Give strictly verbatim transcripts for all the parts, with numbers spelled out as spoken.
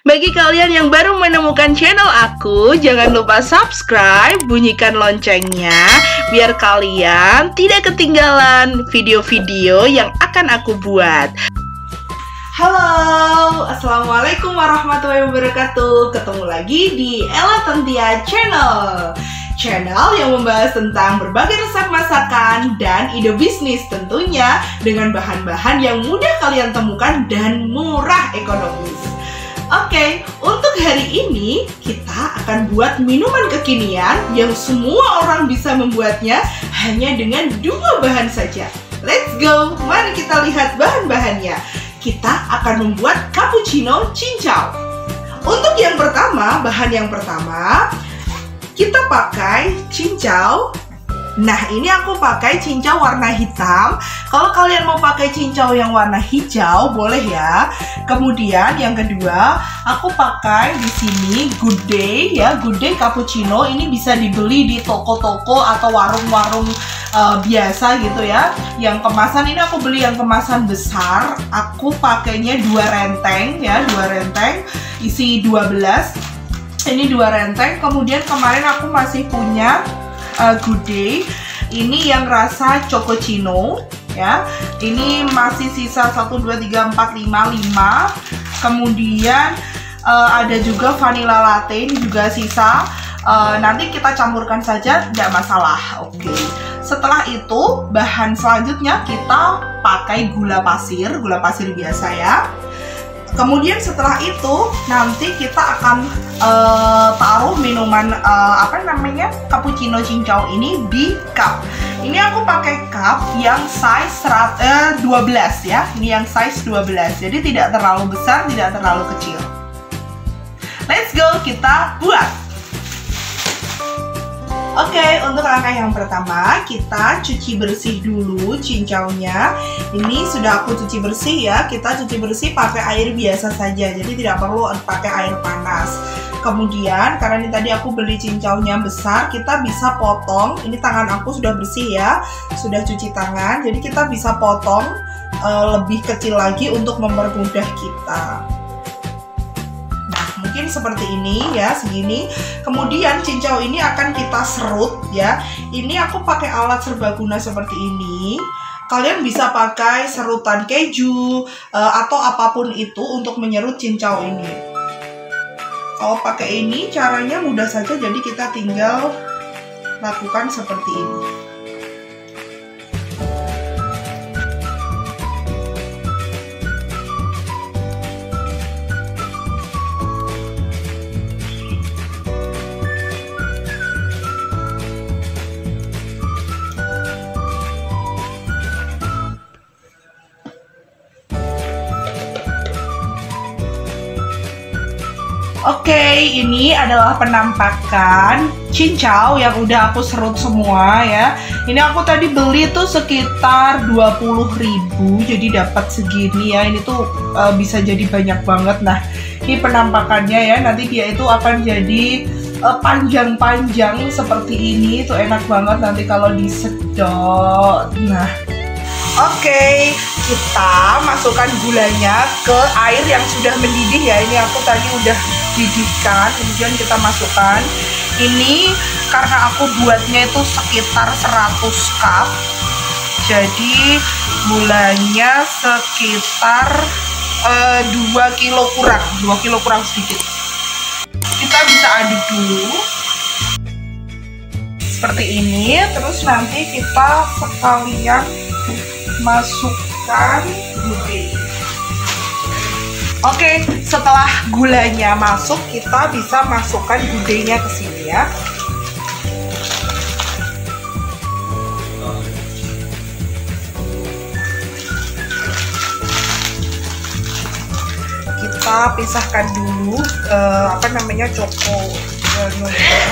Bagi kalian yang baru menemukan channel aku, jangan lupa subscribe, bunyikan loncengnya, biar kalian tidak ketinggalan video-video yang akan aku buat. Halo, assalamualaikum warahmatullahi wabarakatuh. Ketemu lagi di Ella Tantia Channel. Channel yang membahas tentang berbagai resep masakan dan ide bisnis, tentunya dengan bahan-bahan yang mudah kalian temukan dan murah ekonomis. Oke, untuk hari ini kita akan buat minuman kekinian yang semua orang bisa membuatnya hanya dengan dua bahan saja. Let's go, mari kita lihat bahan-bahannya. Kita akan membuat cappuccino cincau. Untuk yang pertama, bahan yang pertama, kita pakai cincau. Nah, ini aku pakai cincau warna hitam. Kalau kalian mau pakai cincau yang warna hijau, boleh ya. Kemudian yang kedua, aku pakai di sini Good Day ya, Good Day cappuccino. Ini bisa dibeli di toko-toko atau warung-warung uh, biasa gitu ya. Yang kemasan ini aku beli yang kemasan besar. Aku pakainya dua renteng ya, dua renteng isi dua belas. Ini dua renteng. Kemudian kemarin aku masih punya Uh, Good Day, ini yang rasa Chococino ya. Ini masih sisa satu, dua, tiga, empat, lima, lima. Kemudian uh, ada juga vanilla latte, ini juga sisa. uh, Nanti kita campurkan saja, tidak masalah. Oke, okay. Setelah itu bahan selanjutnya kita pakai gula pasir, gula pasir biasa ya. Kemudian setelah itu nanti kita akan uh, taruh minuman uh, apa namanya cappuccino cincau ini di cup. Ini aku pakai cup yang size uh, dua belas ya. Ini yang size dua belas. Jadi tidak terlalu besar, tidak terlalu kecil. Let's go, kita buat. Oke, okay, untuk langkah yang pertama kita cuci bersih dulu cincaunya. Ini sudah aku cuci bersih ya. Kita cuci bersih pakai air biasa saja, jadi tidak perlu pakai air panas. Kemudian karena ini tadi aku beli cincaunya besar, kita bisa potong. Ini tangan aku sudah bersih ya, sudah cuci tangan. Jadi kita bisa potong uh, lebih kecil lagi untuk mempermudah kita. Mungkin seperti ini ya, segini. Kemudian cincau ini akan kita serut ya. Ini aku pakai alat serbaguna seperti ini. Kalian bisa pakai serutan keju uh, atau apapun itu untuk menyerut cincau ini. Kalau pakai ini caranya mudah saja, jadi kita tinggal lakukan seperti ini. Oke, okay, ini adalah penampakan cincau yang udah aku serut semua ya. Ini aku tadi beli tuh sekitar dua puluh ribu, jadi dapat segini ya. Ini tuh uh, bisa jadi banyak banget. Nah, ini penampakannya ya. Nanti dia itu akan jadi panjang-panjang uh, seperti ini. Itu enak banget nanti kalau disedot. Nah, oke, okay, kita masukkan gulanya ke air yang sudah mendidih ya. Ini aku tadi udah didihkan, kemudian kita masukkan. Ini karena aku buatnya itu sekitar seratus cup, jadi gulanya sekitar uh, dua kilo kurang, dua kilo kurang sedikit. Kita bisa aduk dulu seperti ini. Terus nanti kita sekalian masukkan gulai. Oke, setelah gulanya masuk, kita bisa masukkan gulainya ke sini ya. Kita pisahkan dulu uh, apa namanya choco granulanya.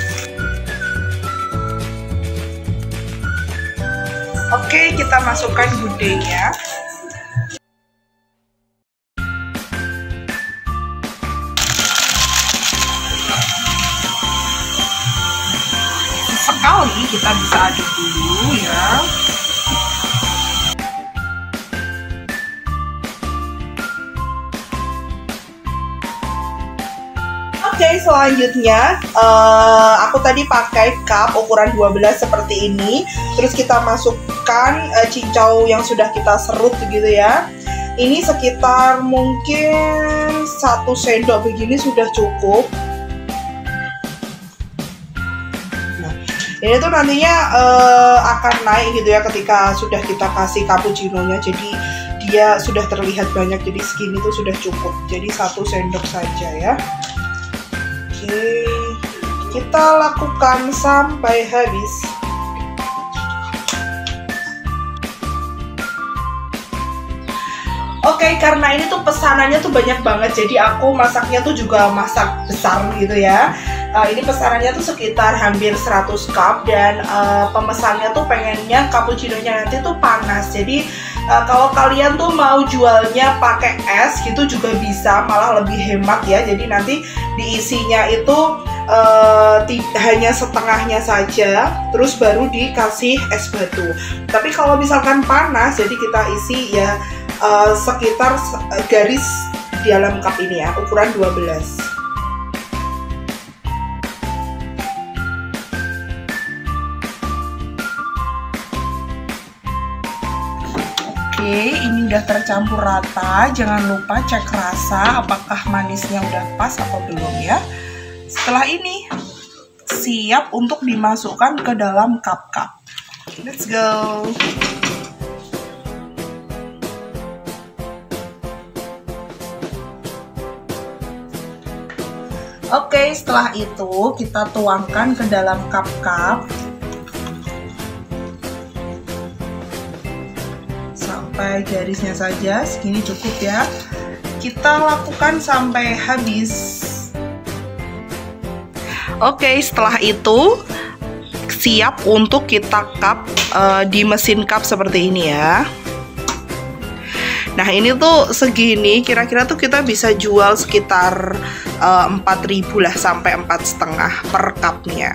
Oke, kita masukkan gulainya. Sekali kita bisa aduk dulu ya. Oke, selanjutnya uh, aku tadi pakai cup ukuran dua belas seperti ini. Terus kita masukkan uh, cincau yang sudah kita serut gitu ya. Ini sekitar mungkin satu sendok begini sudah cukup. Nah, ini tuh nantinya uh, akan naik gitu ya ketika sudah kita kasih cappuccino-nya. Jadi dia sudah terlihat banyak, jadi segini tuh sudah cukup. Jadi satu sendok saja ya. Oke, kita lakukan sampai habis. Oke, karena ini tuh pesanannya tuh banyak banget, jadi aku masaknya tuh juga masak besar gitu ya. Uh, ini pesanannya tuh sekitar hampir seratus cup dan uh, pemesannya tuh pengennya cappuccino-nya nanti tuh panas. Jadi uh, kalau kalian tuh mau jualnya pakai es gitu juga bisa, malah lebih hemat ya. Jadi nanti diisinya itu uh, hanya setengahnya saja, terus baru dikasih es batu. Tapi kalau misalkan panas, jadi kita isi ya uh, sekitar garis di dalam cup ini ya, ukuran dua belas. Oke, ini udah tercampur rata. Jangan lupa cek rasa apakah manisnya udah pas atau belum ya. Setelah ini siap untuk dimasukkan ke dalam cup-cup. Let's go. Oke, setelah itu kita tuangkan ke dalam cup-cup. Sampai garisnya saja, segini cukup ya. Kita lakukan sampai habis. Oke, setelah itu siap untuk kita cup uh, di mesin cup seperti ini ya. Nah, ini tuh segini, kira-kira tuh kita bisa jual sekitar uh, empat ribu lah sampai empat setengah per cupnya.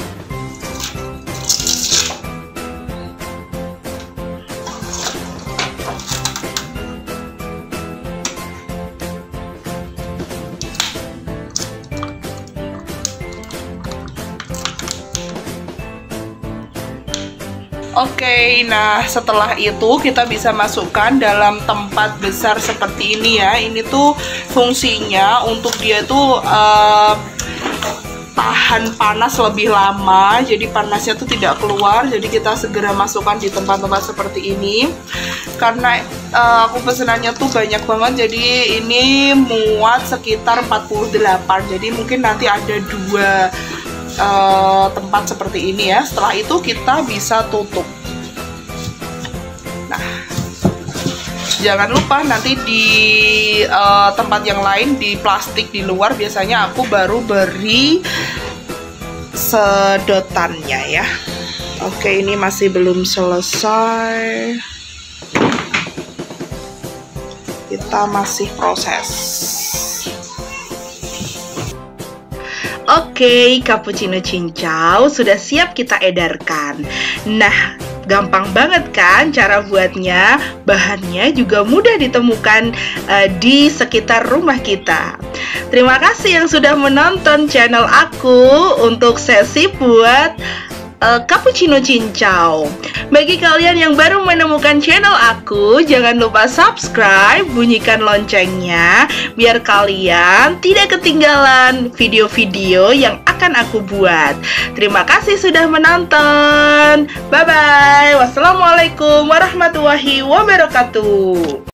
Oke, nah setelah itu kita bisa masukkan dalam tempat besar seperti ini ya. Ini tuh fungsinya untuk dia tuh uh, tahan panas lebih lama, jadi panasnya tuh tidak keluar. Jadi kita segera masukkan di tempat-tempat seperti ini. Karena uh, aku pesenannya tuh banyak banget, jadi ini muat sekitar empat puluh delapan. Jadi mungkin nanti ada dua Uh, tempat seperti ini ya. Setelah itu kita bisa tutup. Nah, jangan lupa nanti di uh, tempat yang lain di plastik di luar biasanya aku baru beri sedotannya ya. Oke, ini masih belum selesai. Kita masih proses. Oke, cappuccino cincau sudah siap kita edarkan. Nah, gampang banget kan cara buatnya? Bahannya juga mudah ditemukan uh, di sekitar rumah kita. Terima kasih yang sudah menonton channel aku untuk sesi buat uh, cappuccino cincau. Bagi kalian yang baru menemukan channel aku, jangan lupa subscribe, bunyikan loncengnya biar kalian tidak ketinggalan video-video yang akan aku buat. Terima kasih sudah menonton. Bye bye. Wassalamualaikum warahmatullahi wabarakatuh.